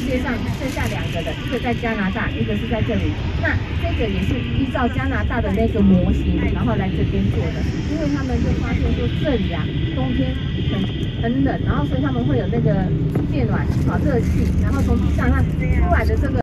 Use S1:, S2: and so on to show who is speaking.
S1: 界上剩下2个的，一个在加拿大，一个是在这里。那这个也是依照加拿大的那个模型，然后来这边做的，因为他们就发现说这里啊，冬天很冷，然后所以他们会有那个电暖热气，然后从地上它出来的这个。